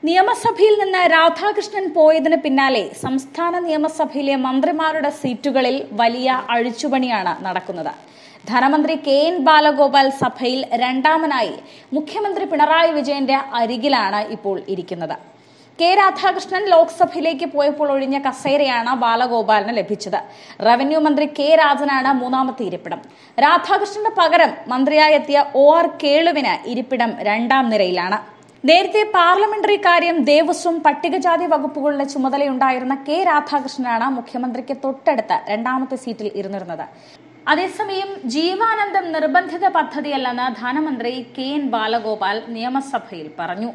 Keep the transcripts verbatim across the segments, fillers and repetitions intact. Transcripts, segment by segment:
നിയമസഭയിൽ നിന്ന് രാധാകൃഷ്ണൻ പോയതിന് പിന്നാലെ സംസ്ഥാന നിയമസഭയിലെ മന്ത്രിമാരുടെ സീറ്റുകളിൽ വലിയ അഴിച്ചുപണിയാണ് നടക്കുന്നത്. ധനമന്ത്രി കെ എൻ ബാലഗോപാൽ സഭയിൽ രണ്ടാമനായി മുഖ്യമന്ത്രി പിണറായി വിജയന്റെ അരികിലാണ് ഇപ്പോൾ ഇരിക്കുന്നത്. കെ രാധാകൃഷ്ണൻ ലോക്സഭയിലേക്ക് പോയപ്പോൾ ഒഴിഞ്ഞ കസേരയാണ് ബാലഗോപാലിന് ലഭിച്ചത്. റവന്യൂ മന്ത്രി കെ രാജനാണ് മൂന്നാമത്തെ ഇരിപ്പിടം. രാധാകൃഷ്ണന്റെ പകരം മന്ത്രിയായി എത്തിയ ഒ ആർ കേളുവിന് ഇരിപ്പിടം രണ്ടാം നിരയിലാണ്. നേരത്തെ പാർലമെന്ററി കാര്യം, ദേവസ്വം, പട്ടികജാതി വകുപ്പുകളുടെ ചുമതലയുണ്ടായിരുന്ന കെ രാധാകൃഷ്ണനാണ് മുഖ്യമന്ത്രിക്ക് തൊട്ടടുത്ത് രണ്ടാമത്തെ സീറ്റിൽ ഇരുന്നിരുന്നത്. അതേസമയം ജീവാനന്ദം നിർബന്ധിത പദ്ധതിയല്ലെന്ന് ധനമന്ത്രി കെ എൻ ബാലഗോപാൽ നിയമസഭയിൽ പറഞ്ഞു.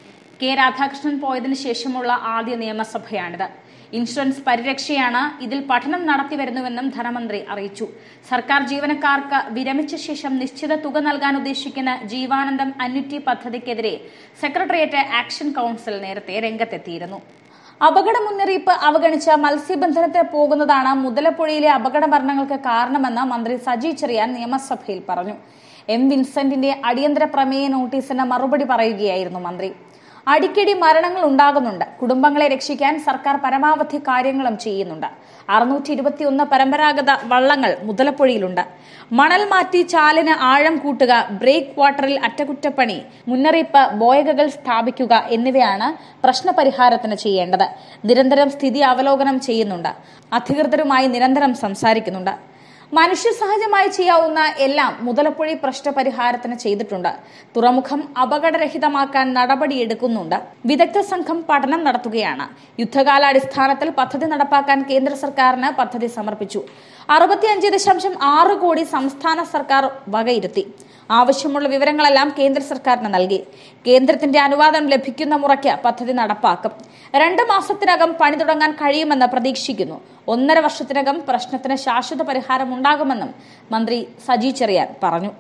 കെ രാധാകൃഷ്ണൻ പോയതിനു ശേഷമുള്ള ആദ്യ നിയമസഭയാണിത്. ഇൻഷുറൻസ് പരിരക്ഷയാണ് ഇതിൽ പഠനം നടത്തിവരുന്നുവെന്നും ധനമന്ത്രി അറിയിച്ചു. സർക്കാർ ജീവനക്കാർക്ക് വിരമിച്ച ശേഷം നിശ്ചിത തുക നൽകാൻ ഉദ്ദേശിക്കുന്ന ജീവാനന്ദം അന്വിറ്റി പദ്ധതിക്കെതിരെ സെക്രട്ടേറിയറ്റ് ആക്ഷൻ കൌൺസിൽ നേരത്തെ രംഗത്തെത്തിയിരുന്നു. അപകട മുന്നറിയിപ്പ് അവഗണിച്ച് മത്സ്യബന്ധനത്തിന് പോകുന്നതാണ് മുതലപ്പുഴയിലെ അപകട മരണങ്ങൾക്ക് കാരണമെന്ന് മന്ത്രി സജി ചെറിയാൻ നിയമസഭയിൽ പറഞ്ഞു. എം വിൻസെന്റിന്റെ അടിയന്തര പ്രമേയ നോട്ടീസിന് മറുപടി പറയുകയായിരുന്നു മന്ത്രി. അടിക്കടി മരണങ്ങൾ ഉണ്ടാകുന്നുണ്ട്. കുടുംബങ്ങളെ രക്ഷിക്കാൻ സർക്കാർ പരമാവധി കാര്യങ്ങളും ചെയ്യുന്നുണ്ട്. അറുന്നൂറ്റി ഇരുപത്തിയൊന്ന് പരമ്പരാഗത വള്ളങ്ങൾ മുതലപ്പുഴയിലുണ്ട്. മണൽ മാറ്റി ചാലിന് ആഴം കൂട്ടുക, ബ്രേക്ക് വാട്ടറിൽ അറ്റകുറ്റപ്പണി, മുന്നറിയിപ്പ് ബോയകൾ സ്ഥാപിക്കുക എന്നിവയാണ് പ്രശ്നപരിഹാരത്തിന് ചെയ്യേണ്ടത്. നിരന്തരം സ്ഥിതി അവലോകനം ചെയ്യുന്നുണ്ട്. അധികൃതരുമായി നിരന്തരം സംസാരിക്കുന്നുണ്ട്. മനുഷ്യ സഹജമായി ചെയ്യാവുന്ന എല്ലാം മുതലപ്പുഴ പ്രശ്നപരിഹാരത്തിന് ചെയ്തിട്ടുണ്ട്. തുറമുഖം അപകടരഹിതമാക്കാൻ നടപടിയെടുക്കുന്നുണ്ട്. വിദഗ്ധ സംഘം പഠനം നടത്തുകയാണ്. യുദ്ധകാലാടിസ്ഥാനത്തിൽ പദ്ധതി നടപ്പാക്കാൻ കേന്ദ്ര സർക്കാരിന് പദ്ധതി സമർപ്പിച്ചു. അറുപത്തിയഞ്ച് ദശാംശം ആറ് കോടി സംസ്ഥാന സർക്കാർ വകയിരുത്തി. ആവശ്യമുള്ള വിവരങ്ങളെല്ലാം കേന്ദ്ര സർക്കാരിന് നൽകി. കേന്ദ്രത്തിന്റെ അനുവാദം ലഭിക്കുന്ന മുറയ്ക്ക് പദ്ധതി നടപ്പാക്കും. രണ്ട് മാസത്തിനകം പണി തുടങ്ങാൻ കഴിയുമെന്ന് പ്രതീക്ഷിക്കുന്നു. ഒന്നര വർഷത്തിനകം പ്രശ്നത്തിന് ശാശ്വത പരിഹാരം ഉണ്ടാകുമെന്നും മന്ത്രി സജി ചെറിയാൻ പറഞ്ഞു.